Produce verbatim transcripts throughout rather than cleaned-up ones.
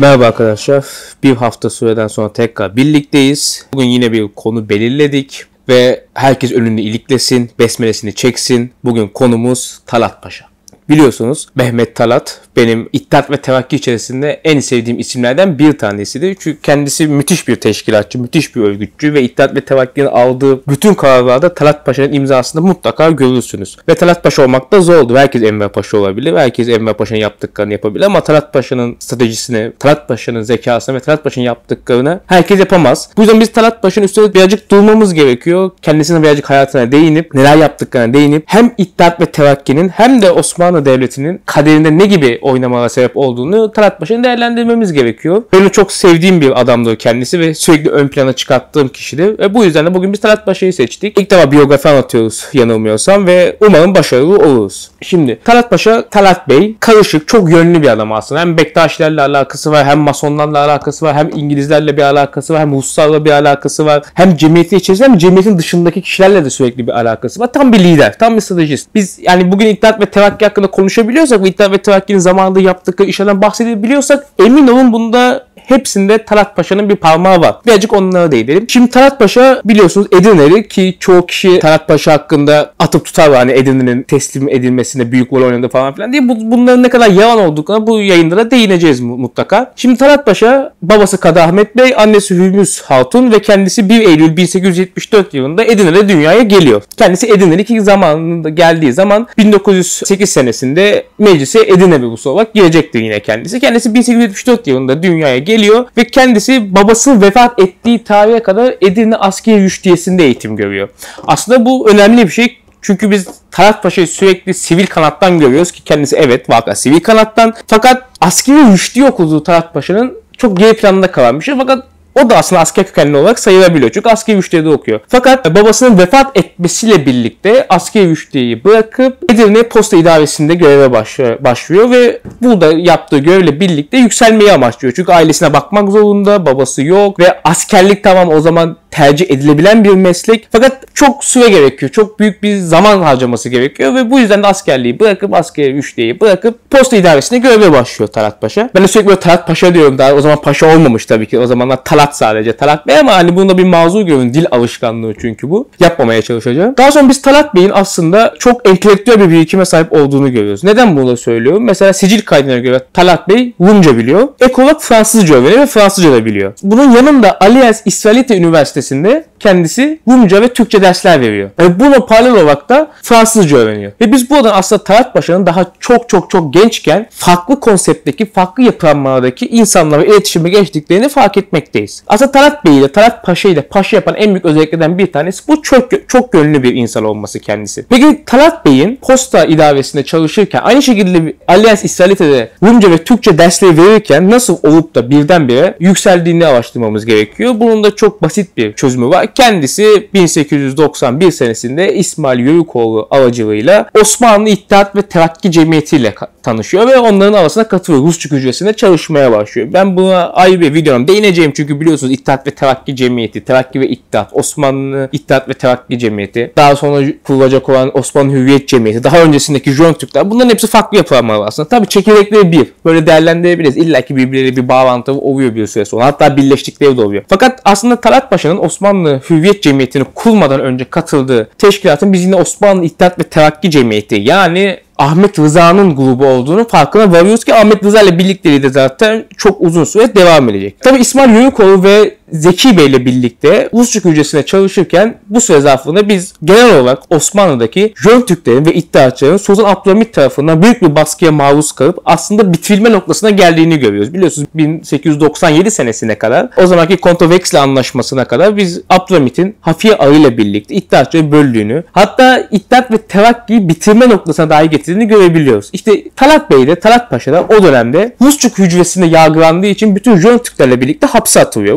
Merhaba arkadaşlar. Bir hafta süreden sonra tekrar birlikteyiz. Bugün yine bir konu belirledik ve herkes önünü iliklesin, besmelesini çeksin. Bugün konumuz Talat Paşa. Biliyorsunuz Mehmet Talat benim İttihat ve Terakki içerisinde en sevdiğim isimlerden bir tanesidir. Çünkü kendisi müthiş bir teşkilatçı, müthiş bir örgütçü ve İttihat ve Terakki'nin aldığı bütün kararlarda Talat Paşa'nın imzasını mutlaka görürsünüz. Ve Talat Paşa olmak da zordu. Herkes Enver Paşa olabilir, herkes Enver Paşa'nın yaptıklarını yapabilir ama Talat Paşa'nın stratejisini, Talat Paşa'nın zekasını ve Talat Paşa'nın yaptıklarını herkes yapamaz. Bu yüzden biz Talat Paşa'nın üstüne birazcık durmamız gerekiyor. Kendisine birazcık hayatına değinip, neler yaptıklarına değinip hem İttihat ve Terakki'nin hem de Osmanlı Devleti'nin kaderinde ne gibi oynamalara sebep olduğunu Talat Paşa'nın değerlendirmemiz gerekiyor. Benim çok sevdiğim bir adamdır kendisi ve sürekli ön plana çıkarttığım kişidir. Ve bu yüzden de bugün biz Talat Paşa'yı seçtik. İlk defa biyografi anlatıyoruz yanılmıyorsam ve umarım başarılı oluruz. Şimdi Talat Paşa, Talat Bey karışık, çok yönlü bir adam aslında. Hem Bektaşilerle alakası var, hem Masonlarla alakası var, hem İngilizlerle bir alakası var, hem Ruslarla bir alakası var. Hem cemiyetin içerisinde hem cemiyetin dışındaki kişilerle de sürekli bir alakası var. Tam bir lider, tam bir stratejist. Biz yani bugün İttihat ve Terakki hakkında konuşabiliyorsak ve İttihat ve Terakki'nin zamanında yaptıkları işlerden bahsedebiliyorsak emin olun bunda hepsinde Talat Paşa'nın bir parmağı var. Birazcık onlara değinelim. Şimdi Talat Paşa biliyorsunuz Edirneli ki çoğu kişi Talat Paşa hakkında atıp tutar var. Hani Edirne'nin teslim edilmesinde büyük rol oynadı falan filan diye. Bunların ne kadar yalan olduklarına bu yayınlara değineceğiz mutlaka. Şimdi Talat Paşa babası Kadı Ahmet Bey, annesi Hürmüz Hatun ve kendisi bir Eylül bin sekiz yüz yetmiş dört yılında Edirne'de dünyaya geliyor. Kendisi Edirne'li ki zamanında geldiği zaman bin dokuz yüz sekiz senesinde meclise Edirne bürosu olarak girecektir yine kendisi. Kendisi bin sekiz yüz yetmiş dört yılında dünyaya geliyor. Ve kendisi babası vefat ettiği tarihe kadar Edirne Askeri Rüştiyesi'nde eğitim görüyor. Aslında bu önemli bir şey. Çünkü biz Talat Paşa'yı sürekli sivil kanattan görüyoruz ki kendisi evet vaka sivil kanattan. Fakat askeri rüştiye okuduğu Talat Paşa'nın çok geri planında kalan bir şey. Fakat o da aslında asker kökenli olarak sayılabiliyor. Çünkü askeri rüştiyede okuyor. Fakat babasının vefat etmesiyle birlikte askeri rüştiyeyi bırakıp Edirne Posta İdaresi'nde göreve başlıyor ve burada yaptığı görevle birlikte yükselmeyi amaçlıyor. Çünkü ailesine bakmak zorunda, babası yok ve askerlik tamam o zaman tercih edilebilen bir meslek. Fakat çok süre gerekiyor. Çok büyük bir zaman harcaması gerekiyor ve bu yüzden de askerliği bırakıp, askeri rüştiyeyi bırakıp Posta İdaresi'nde göreve başlıyor Talat Paşa. Ben de sürekli böyle Talat Paşa diyorum. Daha o zaman Paşa olmamış tabii ki. O zamanlar Talat sadece. Talat Bey ama hani bunda bir mazur görün. Dil alışkanlığı çünkü bu. Yapmamaya çalışacağım. Daha sonra biz Talat Bey'in aslında çok entelektüel bir birikime sahip olduğunu görüyoruz. Neden bunu söylüyorum? Mesela sicil kaydına göre Talat Bey Rumca biliyor. Ek olarak Fransızca öğreniyor ve Fransızca da biliyor. Bunun yanında Alliance İsraelite Üniversitesi'nde kendisi Rumca ve Türkçe dersler veriyor. Yani buna paralel olarak da Fransızca öğreniyor. Ve biz buradan aslında Talat Paşa'nın daha çok çok çok gençken farklı konseptteki, farklı yapılanmalardaki insanlarla iletişime geçtiklerini fark etmekteyiz. Aslında Talat Bey ile Talat Paşa ile Paşa yapan en büyük özelliklerden bir tanesi bu çok çok gönüllü bir insan olması kendisi. Peki Talat Bey'in Posta İdaresi'nde çalışırken aynı şekilde Alliance İsraelite'de Rumca ve Türkçe dersleri verirken nasıl olup da birdenbire yükseldiğini araştırmamız gerekiyor. Bunun da çok basit bir çözümü var. Kendisi bin sekiz yüz doksan bir senesinde İsmail Yörükoğlu aracılığıyla Osmanlı İttihat ve Terakki Cemiyeti ile tanışıyor ve onların arasına katılıyor. Rusçuk hücresinde çalışmaya başlıyor. Ben buna ayrı bir videomda değineceğim çünkü biliyorsunuz İttihat ve Terakki Cemiyeti, Terakki ve İttihat, Osmanlı İttihat ve Terakki Cemiyeti, daha sonra kurulacak olan Osmanlı Hürriyet Cemiyeti, daha öncesindeki Jön Türkler, bunların hepsi farklı yapılanmalar aslında. Tabii çekirdekleri bir. Böyle değerlendirebiliriz. İlla ki birbirleriyle bir bağlantı oluyor bir süre sonra. Hatta birleştikleri de oluyor. Fakat aslında Talat Paşa'nın Osmanlı Hürriyet Cemiyeti'ni kurmadan önce katıldığı teşkilatın biz yine Osmanlı İttihat ve Terakki Cemiyeti yani Ahmet Rıza'nın grubu olduğunu farkına varıyoruz ki Ahmet Rıza ile birlikteliği de zaten çok uzun süre devam edecek. Tabii İsmail Yörükoğlu ve Zeki Bey ile birlikte Rusçuk hücresinde çalışırken bu süre zarfında biz genel olarak Osmanlı'daki Jön Türklerin ve İttihatçıların Sultan Abdülhamit tarafından büyük bir baskıya maruz kalıp aslında bitirilme noktasına geldiğini görüyoruz. Biliyorsunuz bin sekiz yüz doksan yedi senesine kadar o zamanki Kontoveksli Anlaşması'na kadar biz Abdülhamit'in Hafiye Ağı ile birlikte İttihatçıları böldüğünü hatta İttihat ve Terakki'yi bitirme noktasına dahi getirdiğini görebiliyoruz. İşte Talat Bey de Talat Paşa da o dönemde Rusçuk hücresinde yargılandığı için bütün Jön Türklerle birlikte hapse atılıyor. Bu da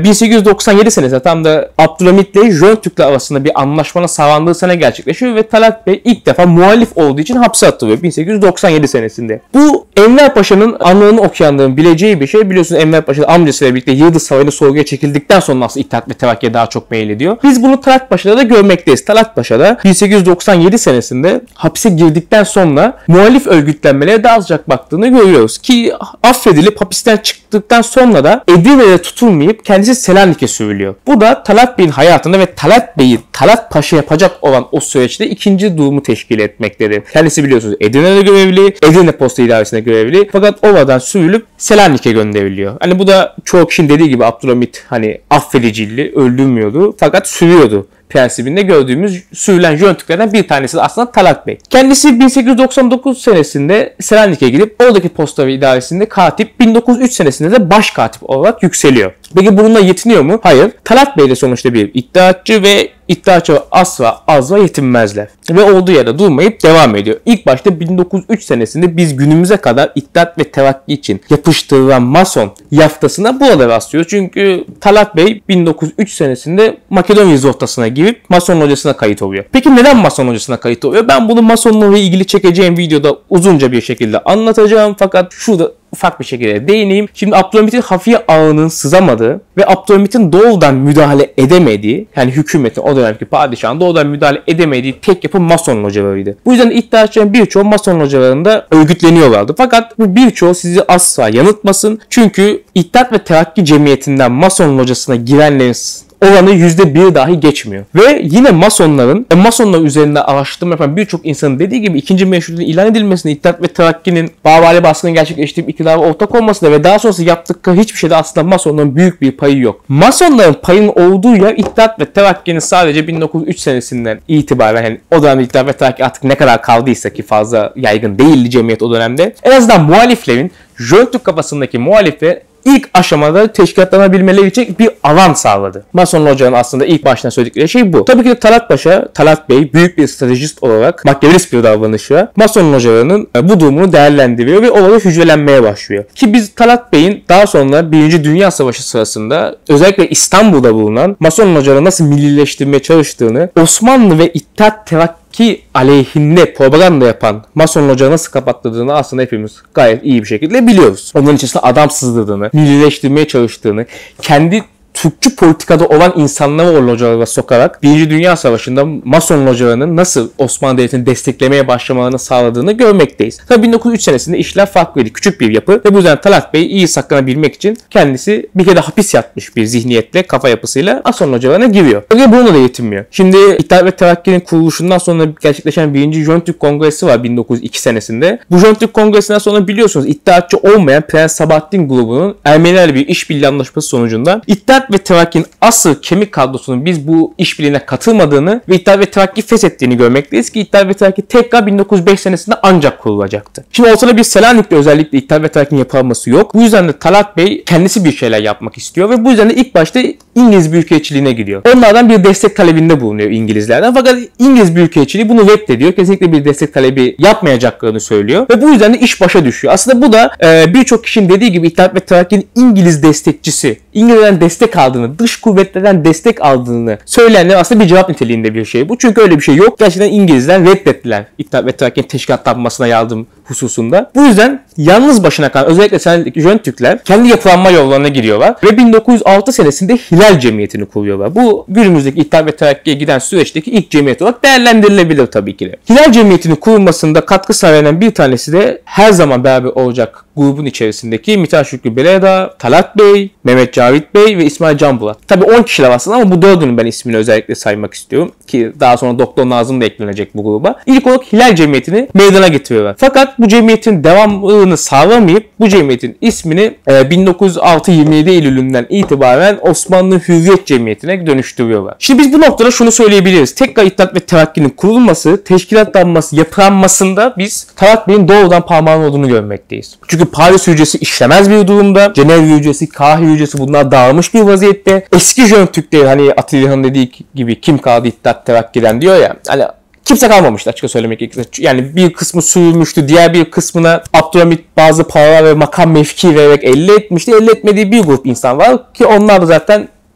bin sekiz yüz doksan yedi senesinde tam da Abdülhamit ile Jön Türkler arasında bir anlaşmanın sağlandığı sene gerçekleşiyor ve Talat Bey ilk defa muhalif olduğu için hapse atılıyor bin sekiz yüz doksan yedi senesinde. Bu Enver Paşa'nın anılarını okuyanların bileceği bir şey. Biliyorsunuz Enver Paşa amcasıyla birlikte Yıldız Sarayı'nda sorguya çekildikten sonra aslında İttihat ve Terakki'ye daha çok meylediyor. Biz bunu Talat Paşa'da da görmekteyiz. Talat Paşa da bin sekiz yüz doksan yedi senesinde hapse girdikten sonra muhalif örgütlenmelere daha sıcak baktığını görüyoruz. Ki affedilip hapisten çıktıktan sonra da Edirne'de tutulmayıp kendisi Selanik'e sürülüyor. Bu da Talat Bey'in hayatında ve Talat Bey'i Talat Paşa yapacak olan o süreçte ikinci durumu teşkil etmektedir. Kendisi biliyorsunuz Edirne'de görevli, Edirne Posta İdaresi'nde görevli fakat oradan sürülüp Selanik'e gönderiliyor. Hani bu da çoğu kişinin dediği gibi Abdülhamit hani affediciliği öldürmüyordu fakat sürüyordu prensibinde gördüğümüz sürülen Jön Türklerden bir tanesi de aslında Talat Bey. Kendisi bin sekiz yüz doksan dokuz senesinde Selanik'e gidip oradaki posta ve idaresinde katip, bin dokuz yüz üç senesinde de baş katip olarak yükseliyor. Peki bununla yetiniyor mu? Hayır. Talat Bey de sonuçta bir iddiatçı ve iddiatçı asla azla yetinmezler. Ve olduğu yerde durmayıp devam ediyor. İlk başta bin dokuz yüz üç senesinde biz günümüze kadar İttihat ve Terakki için yapıştırılan Mason yaftasına burada rastlıyoruz. Çünkü Talat Bey bin dokuz yüz üç senesinde Makedonya zotasına girip Mason hocasına kayıt oluyor. Peki neden Mason hocasına kayıt oluyor? Ben bunu Masonluğu ilgili çekeceğim videoda uzunca bir şekilde anlatacağım. Fakat şurada ufak bir şekilde değineyim. Şimdi Abdülhamit'in hafiye ağının sızamadığı ve Abdülhamit'in doğrudan müdahale edemediği, yani hükümetin o dönemki padişahın doğrudan müdahale edemediği tek yapı Mason hocalarıydı. Bu yüzden iddiaçıların birçoğu Mason hocalarında örgütleniyorlardı. Fakat bu birçoğu sizi asla yanıltmasın. Çünkü İttihat ve Terakki Cemiyeti'nden Mason hocasına girenlerin oranı yüzde bir dahi geçmiyor. Ve yine Masonların, Masonlar üzerinde araştırma yapan birçok insanın dediği gibi ikinci meşrutiyetinin ilan edilmesine, İttihat ve Terakki'nin Babali baskının gerçekleştirip iktidara ortak olmasına ve daha sonrası yaptıkları hiçbir şeyde aslında Masonların büyük bir payı yok. Masonların payının olduğu yer İttihat ve Terakki'nin sadece bin dokuz yüz üç senesinden itibaren, yani o dönemde İttihat ve Terakki artık ne kadar kaldıysa ki fazla yaygın değildi cemiyet o dönemde. En azından muhaliflerin, Jön Türk kafasındaki muhalifler İlk aşamada teşkilatlanabilmeleri için bir alan sağladı. Mason Hoca'nın aslında ilk baştan söyledikleri şey bu. Tabii ki de Talat Paşa, Talat Bey büyük bir stratejist olarak Machiavellist bir davranışla Mason Hoca'nın bu durumunu değerlendiriyor ve orada hücrelenmeye başlıyor. Ki biz Talat Bey'in daha sonra Birinci Dünya Savaşı sırasında özellikle İstanbul'da bulunan Mason Hoca'nın nasıl millileştirmeye çalıştığını, Osmanlı ve İttihat Terakki ki aleyhinde propaganda yapan Mason Hoca nasıl kapattırdığını aslında hepimiz gayet iyi bir şekilde biliyoruz. Onların içerisinde adam sızdırdığını, millileştirmeye çalıştığını, kendi Türkçü politikada olan insanları o localara sokarak Birinci Dünya Savaşı'nda Mason localarının nasıl Osmanlı Devleti'ni desteklemeye başlamalarını sağladığını görmekteyiz. Tabii bin dokuz yüz üç senesinde işler farklıydı. Küçük bir yapı ve bu yüzden Talat Bey iyi saklanabilmek için kendisi bir kere hapis yatmış bir zihniyetle, kafa yapısıyla Mason localarına giriyor. Öyle bununla da yetinmiyor. Şimdi İttihat ve Terakki'nin kuruluşundan sonra gerçekleşen birinci Jön Türk Kongresi var bin dokuz yüz iki senesinde. Bu Jön Türk Kongresi'nden sonra biliyorsunuz İttihatçı olmayan Prens Sabahattin grubunun Ermenilerle bir işbirliği anlaşması sonucunda İttihat ve Terakki'nin asıl kemik kadrosunun biz bu işbirliğine katılmadığını ve İttihat ve Terakki feshettiğini görmekteyiz ki İttihat ve Terakki tekrar bin dokuz yüz beş senesinde ancak kurulacaktı. Şimdi ortada bir Selanik'te özellikle İttihat ve Terakki'nin yapılması yok. Bu yüzden de Talat Bey kendisi bir şeyler yapmak istiyor ve bu yüzden de ilk başta İngiliz Büyükelçiliğine gidiyor. Onlardan bir destek talebinde bulunuyor İngilizlerden. Fakat İngiliz Büyükelçiliği bunu reddediyor. Kesinlikle bir destek talebi yapmayacaklarını söylüyor ve bu yüzden de iş başa düşüyor. Aslında bu da e, birçok kişinin dediği gibi İttihat ve Terakki'nin İngiliz destekçisi, İngilizlerden destek aldığını, dış kuvvetlerden destek aldığını söyleyenler aslında bir cevap niteliğinde bir şey bu. Çünkü öyle bir şey yok. Gerçekten İngilizler reddettiler İttihat ve Terakki'nin teşkilatlanmasına yardım hususunda. Bu yüzden yalnız başına kalan özellikle Selanik'teki Jön Türkler kendi yapılanma yollarına giriyorlar ve bin dokuz yüz altı senesinde Hilal Cemiyeti'ni kuruyorlar. Bu günümüzdeki İttihat ve Terakki'ye giden süreçteki ilk cemiyet olarak değerlendirilebilir tabii ki de. Hilal Cemiyeti'nin kurulmasında katkı sağlayan bir tanesi de her zaman beraber olacak grubun içerisindeki Mithat Şükrü Beledağ, Talat Bey, Mehmet Cavit Bey ve İsmail Can Bulat. Tabii on kişiler aslında ama bu dördünün ben ismini özellikle saymak istiyorum ki daha sonra Doktor Nazım da eklenecek bu gruba. İlk olarak Hilal Cemiyeti'ni meydana getiriyorlar. Fakat bu cemiyetin devamlılığını sağlamayıp bu cemiyetin ismini e, bin dokuz yüz altı yirmi yedi Eylül'ünden itibaren Osmanlı Hürriyet Cemiyeti'ne dönüştürüyorlar. Şimdi biz bu noktada şunu söyleyebiliriz. Tekrar İttihat ve Terakki'nin kurulması, teşkilatlanması, yapılanmasında biz Talat Bey'in doğrudan parmağının olduğunu görmekteyiz. Çünkü Paris hücresi işlemez bir durumda. Cenevre hücresi, Kahire hücresi bunlar dağılmış bir vaziyette. Eski Jön Türkleri hani Atilla'nın dediği gibi kim kaldı İttihat Terakki'den diyor ya. Hani kimse kalmamıştı açıkça söylemek gerekirse. Yani bir kısmı sürülmüştü. Diğer bir kısmına Abdülhamit bazı paralar ve makam mevki vererek elde etmişti. Elde etmediği bir grup insan var ki onlar da zaten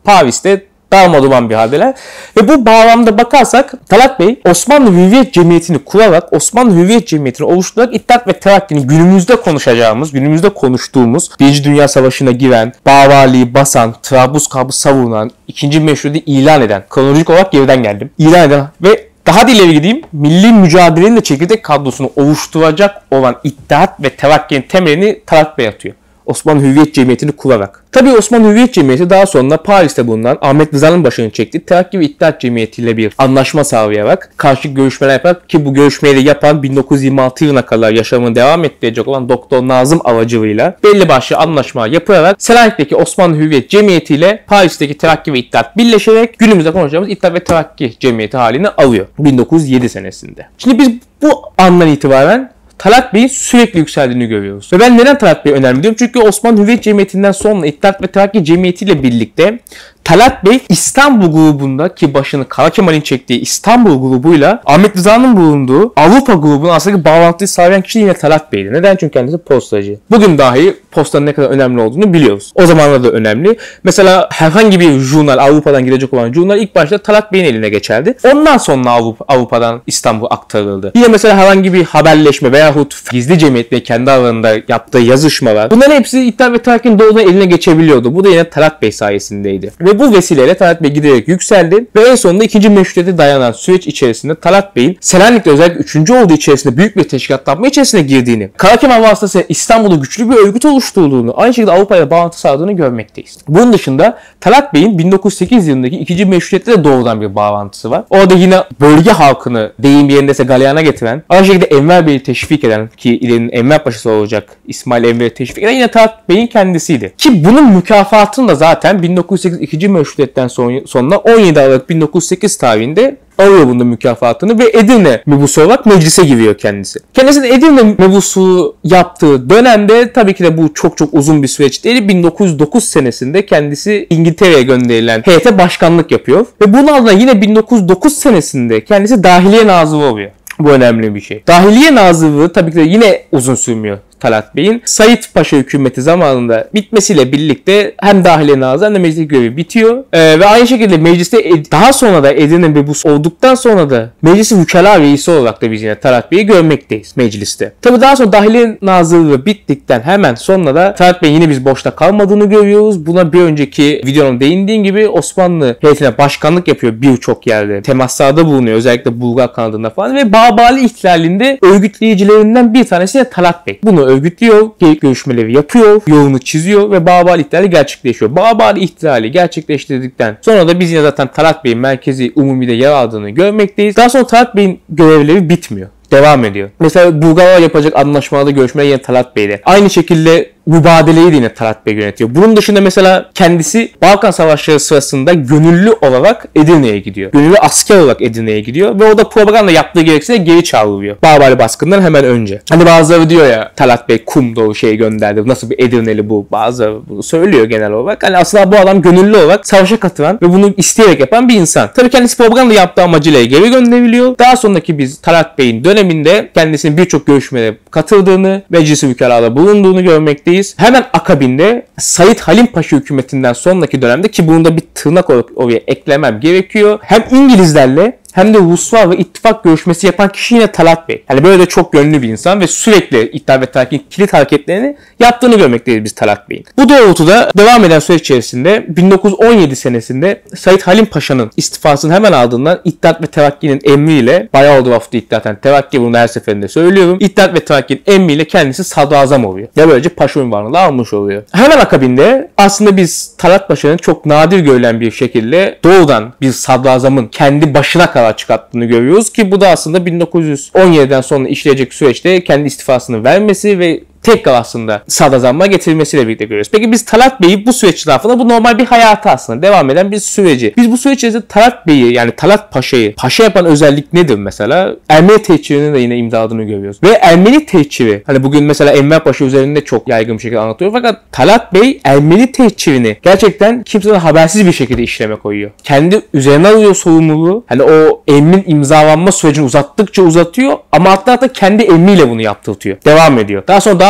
Paris'te darmaduman bir haldeler. Ve bu bağlamda bakarsak Talat Bey Osmanlı Hürriyet Cemiyeti'ni kurarak, Osmanlı Hürriyet Cemiyeti'ni oluşturarak İttihat ve Terakki'nin günümüzde konuşacağımız, günümüzde konuştuğumuz Birinci Dünya Savaşı'na giren, Bağvali'yi basan, Trablusgarp'ı savunan, ikinci Meşrutiyeti ilan eden, kronolojik olarak geriden geldim, ilan eden ve daha da ileri gideyim, milli mücadelenin de çekirdek kadrosunu oluşturacak olan İttihat ve Terakki'nin temelini Talat Bey atıyor. Osmanlı Hürriyet Cemiyeti'ni kurarak. Tabii Osmanlı Hürriyet Cemiyeti daha sonra Paris'te bulunan Ahmet Rıza'nın başını çekti. Terakki ve İttihat Cemiyeti ile bir anlaşma sağlayarak karşı görüşmeler yaparak, ki bu görüşmeyi de yapan bin dokuz yüz yirmi altı yılına kadar yaşamını devam ettirecek olan Doktor Nazım aracılığıyla belli başlı anlaşma yapılarak Selanik'teki Osmanlı Hürriyet Cemiyeti ile Paris'teki Terakki ve İttihat birleşerek günümüzde konuşacağımız İttihat ve Terakki Cemiyeti halini alıyor bin dokuz yüz yedi senesinde. Şimdi biz bu andan itibaren Talat Bey'in sürekli yükseldiğini görüyoruz. Ve ben neden Talat Bey'i önemli diyorum? Çünkü Osmanlı Hürriyet Cemiyeti'nden sonra İttihat ve Terakki Cemiyeti ile birlikte Talat Bey İstanbul grubunda, ki başını Kara Kemal'in çektiği İstanbul grubuyla Ahmet Rıza'nın bulunduğu Avrupa grubunun aslında bağlantıyı sağlayan kişi yine Talat Bey'di. Neden? Çünkü kendisi postacı. Bugün dahi postanın ne kadar önemli olduğunu biliyoruz. O zamanlarda da önemli. Mesela herhangi bir jurnal, Avrupa'dan gidecek olan jurnal ilk başta Talat Bey'in eline geçerdi. Ondan sonra Avrupa, Avrupa'dan İstanbul'a aktarıldı. Yine mesela herhangi bir haberleşme veyahut gizli cemiyetle kendi aralarında yaptığı yazışmalar, bunların hepsi İttihat ve Terakki'nin doğrudan eline geçebiliyordu. Bu da yine Talat Bey sayesindeydi. Ve bu vesileyle Talat Bey giderek yükseldi ve en sonunda ikinci Meşrutiyete dayanan süreç içerisinde Talat Bey'in Selanik'te özellikle üçüncü olduğu içerisinde büyük bir teşkilatlanma içerisine girdiğini, Kara Kemal vasıtasıyla İstanbul'da güçlü bir örgüt oluşturduğunu, aynı şekilde Avrupa'ya bağlantı sağladığını görmekteyiz. Bunun dışında Talat Bey'in bin dokuz yüz sekiz yılındaki ikinci Meşrutiyet'te de doğrudan bir bağlantısı var. Orada yine bölge halkını deyim yerindeyse galeyana getiren, aynı şekilde Enver Bey'i teşvik eden, ki ilerinin Enver Paşası olacak İsmail Enver'i teşvik eden yine Talat Bey'in kendisiydi. Ki bunun mükafatını da zaten bin dokuz yüz sekiz ikinci Meşrutiyet'ten sonra on yedi Aralık bin dokuz yüz sekiz tarihinde alıyor bunun mükafatını ve Edirne mebusu olarak meclise giriyor kendisi. Kendisinin Edirne mebusu yaptığı dönemde tabii ki de bu çok çok uzun bir süreç değil. bin dokuz yüz dokuz senesinde kendisi İngiltere'ye gönderilen heyete başkanlık yapıyor. Ve bunun ardından yine bin dokuz yüz dokuz senesinde kendisi Dahiliye Nazırı oluyor. Bu önemli bir şey. Dahiliye Nazırlığı tabii ki de yine uzun sürmüyor Talat Bey'in. Said Paşa hükümeti zamanında bitmesiyle birlikte hem Dahiliye Nazırı hem de meclis görevi bitiyor. Ee, ve aynı şekilde mecliste daha sonra da Edirne mebusu olduktan sonra da meclisin vükala reisi olarak da biz yine Talat Bey'i görmekteyiz mecliste. Tabii daha sonra Dahiliye Nazırlığı bittikten hemen sonra da Talat Bey'in yine biz boşta kalmadığını görüyoruz. Buna bir önceki videonun değindiğim gibi Osmanlı heyetine başkanlık yapıyor birçok yerde. Temaslarda bulunuyor, özellikle Bulgar kanadında falan ve Bağbali ihtilalinde örgütleyicilerinden bir tanesi de Talat Bey. Bunu örgütlüyor, geyik görüşmeleri yapıyor, yolunu çiziyor ve Bağbali ihtilali gerçekleşiyor. Bağbali ihtilali gerçekleştirdikten sonra da biz yine zaten Talat Bey'in merkezi umumide yer aldığını görmekteyiz. Daha sonra Talat Bey'in görevleri bitmiyor. Devam ediyor. Mesela Bulgarlar yapacak anlaşmalarda görüşmeler yine Talat Bey'de. Aynı şekilde mübadeleyi de yine Talat Bey yönetiyor. Bunun dışında mesela kendisi Balkan Savaşları sırasında gönüllü olarak Edirne'ye gidiyor. Gönüllü asker olarak Edirne'ye gidiyor ve orada propaganda yaptığı gereksince geri çağrılıyor. Bağbali baskından hemen önce. Hani bazıları diyor ya Talat Bey kum dolu şey gönderdi. Nasıl bir Edirneli bu? Bazıları bunu söylüyor genel olarak. Hani aslında bu adam gönüllü olarak savaşa katılan ve bunu isteyerek yapan bir insan. Tabii kendisi propaganda yaptığı amacıyla geri gönderiliyor. Daha sonraki biz Talat Bey'in döneminde kendisinin birçok görüşmelere katıldığını, meclis-i vükalada bulunduğunu görmekteyiz. Hemen akabinde Said Halim Paşa hükümetinden sonraki dönemde, ki bunu da bir tırnak olarak oraya eklemem gerekiyor, hem İngilizlerle hem de Ruslar ve ittifak görüşmesi yapan kişi yine Talat Bey. Yani böyle de çok gönüllü bir insan ve sürekli İttihat ve Terakki'nin kilit hareketlerini yaptığını görmekteyiz biz Talat Bey'in. Bu doğrultuda devam eden süreç içerisinde bin dokuz yüz on yedi senesinde Said Halim Paşa'nın istifasını hemen ardından İttihat ve Terakki'nin emriyle, bayağı oldu hafta İttihat'tan Terakki, bunu her seferinde söylüyorum, İttihat ve Terakki'nin emriyle kendisi sadrazam oluyor. Ya böylece paşa unvanını almış oluyor. Hemen akabinde aslında biz Talat Paşa'nın çok nadir görülen bir şekilde doğrudan bir sadrazamın kendi başına karar çıkarttığını görüyoruz ki bu da aslında bin dokuz yüz on yediden sonra işleyecek süreçte kendi istifasını vermesi ve tekrar aslında sadrazamlığa getirilmesiyle birlikte görüyoruz. Peki biz Talat Bey'i bu süreç zarfında, bu normal bir hayatı aslında devam eden bir süreci. Biz bu süreç içerisinde Talat Bey'i, yani Talat Paşa'yı paşa yapan özellik nedir mesela? Ermeni tehcirini de yine imdaladığını görüyoruz. Ve Ermeni tehciri, hani bugün mesela Enver Paşa üzerinde çok yaygın bir şekilde anlatıyor, fakat Talat Bey Ermeni tehcirini gerçekten kimseden habersiz bir şekilde işleme koyuyor. Kendi üzerine alıyor sorumluluğu. Hani o emrin imzalanma sürecini uzattıkça uzatıyor ama hatta hatta kendi emriyle bunu yaptırtıyor. Devam ediyor. Daha sonra daha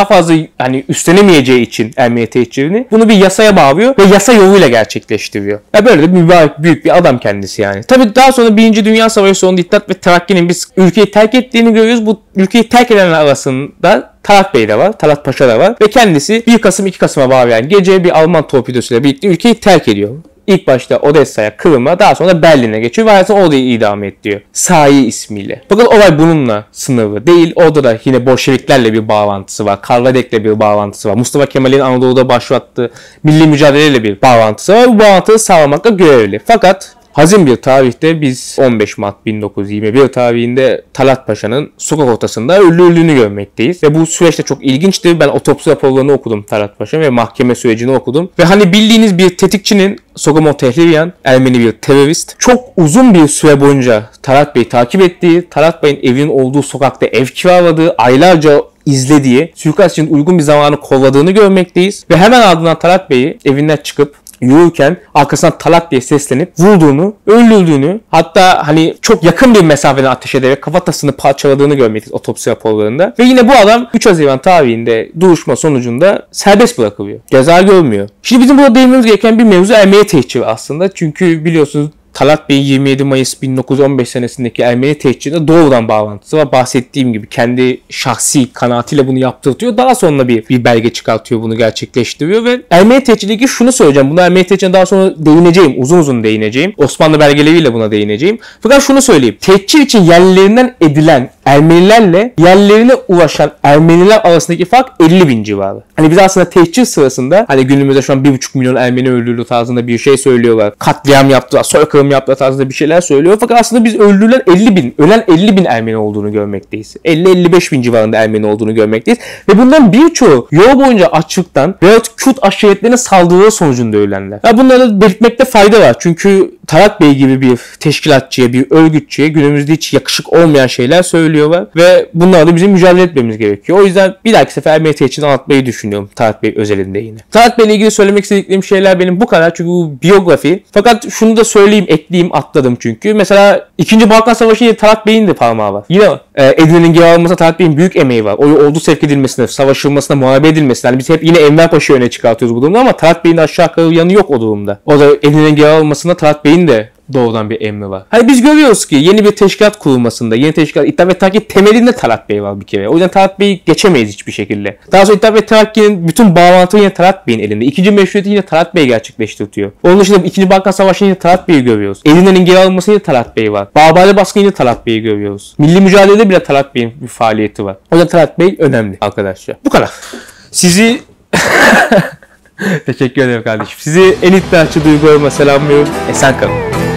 fazla hani üstlenemeyeceği için emniyet tehditlerini bunu bir yasaya bağlıyor ve yasa yoluyla gerçekleştiriyor. Ya böyle de mübarek büyük bir adam kendisi yani. Tabii daha sonra Birinci Dünya Savaşı sonunda İttihat ve Terakki'nin biz ülkeyi terk ettiğini görüyoruz. Bu ülkeyi terk edenler arasında Talat Bey de var, Talat Paşa da var ve kendisi bir Kasım iki Kasım'a bağlayan gece bir Alman torpidosuyla birlikte ülkeyi terk ediyor. İlk başta Odessa'ya, Kırım'a, daha sonra Berlin'e geçiyor ve hayatını orada idame ettiriyor. Sahi ismiyle. Fakat olay bununla sınırlı değil. Orada da yine Bolşeviklerle bir bağlantısı var. Karladek'le bir bağlantısı var. Mustafa Kemal'in Anadolu'da başlattığı milli mücadeleyle bir bağlantısı var. Bu bağlantıyı sağlamakla görevli. Fakat hazin bir tarihte biz on beş Mart bin dokuz yüz yirmi bir tarihinde Talat Paşa'nın sokak ortasında öldürüldüğünü görmekteyiz. Ve bu süreçte çok ilginçti. Ben otopsi raporlarını okudum Talat Paşa ve mahkeme sürecini okudum. Ve hani bildiğiniz bir tetikçinin Sogomon Tehlirian, Ermeni bir terörist, çok uzun bir süre boyunca Talat Bey'i takip ettiği, Talat Bey'in evinin olduğu sokakta ev kiraladığı, aylarca izlediği, suikast için uygun bir zamanı kolladığını görmekteyiz. Ve hemen ardından Talat Bey'i evinden çıkıp yürürken arkasından Talat diye seslenip vurduğunu, öldürdüğünü, hatta hani çok yakın bir mesafeden ateş ederek kafatasını parçaladığını görmekteyiz otopsi raporlarında. Ve yine bu adam üç Haziran tarihinde duruşma sonucunda serbest bırakılıyor. Ceza görmüyor. Şimdi bizim burada değinmemiz gereken bir mevzu Ermeni tehdidi aslında. Çünkü biliyorsunuz Talat Bey'in yirmi yedi Mayıs bin dokuz yüz on beş senesindeki Ermeni tehditine doğrudan bağlantısı var. Bahsettiğim gibi kendi şahsi kanaatiyle bunu yaptırtıyor. Daha sonra bir, bir belge çıkartıyor, bunu gerçekleştiriyor ve Ermeni tehditindeki şunu söyleyeceğim. Buna Ermeni tehditine daha sonra değineceğim. Uzun uzun değineceğim. Osmanlı belgeleriyle buna değineceğim. Fakat şunu söyleyeyim. Tehdit için yerlerinden edilen Ermenilerle yerlerine ulaşan Ermeniler arasındaki fark elli bin civarı. Hani biz aslında tehdit sırasında hani günümüzde şu an bir buçuk milyon Ermeni öldürüldü tarzında bir şey söylüyorlar. Katliam yaptılar, soykırım yaptılar tarzında bir şeyler söylüyor. Fakat aslında biz öldürülen elli bin, ölen elli bin Ermeni olduğunu görmekteyiz. elli elli beş bin civarında Ermeni olduğunu görmekteyiz. Ve bundan birçoğu yol boyunca açlıktan veyahut Kürt aşiretlerine saldırıları sonucunda ölenler. Ya bunları belirtmekte fayda var. Çünkü Talat Bey gibi bir teşkilatçıya, bir örgütçüye günümüzde hiç yakışık olmayan şeyler söylüyorlar ve bunlarla bizim mücadele etmemiz gerekiyor. O yüzden bir dahaki sefer Ermeni tehditini anlatmayı düşünüyorum Talat Bey özelinde yine. Talat Bey ile ilgili söylemek istediklerim şeyler benim bu kadar çünkü bu biyografi. Fakat şunu da söyleyeyim, ekleyeyim, atladım çünkü. Mesela ikinci Balkan Savaşı'nda Talat Bey'in de parmağı var. Yine e, Edirne'nin geri alınmasında Talat Bey'in büyük emeği var. O ordu sevk edilmesine, savaşılmasına, muharebe edilmesine. Yani biz hep yine Enver Paşa'yı öne çıkartıyoruz bu durumda ama Talat Bey'in de aşağı yukarı yanı yok o durumda. O da Edirne'nin geri alınmasında Talat Bey'in de doğrudan bir emri var. Hani biz görüyoruz ki yeni bir teşkilat kurulmasında, yeni teşkilat İttihat ve Terakki temelinde Talat Bey var bir kere. O yüzden Talat Bey'i geçemeyiz hiçbir şekilde. Daha sonra İttihat ve Terakki'nin bütün bağlantıları yine Talat Bey'in elinde. İkinci meşruiyeti yine Talat Bey gerçekleştiriyor. Onun dışında ikinci Balkan Savaşı'nda yine Talat Bey'i görüyoruz. Edirne'nin geri alınmasında yine Talat Bey var. Babali baskını yine Talat Bey'i görüyoruz. Milli mücadelede bile Talat Bey'in bir faaliyeti var. O yüzden Talat Bey önemli arkadaşlar. Bu kadar. Sizi teşekkür ederim kardeşim. Sizi en iddiaçı duygularıma selamlıyorum. Esen kalın.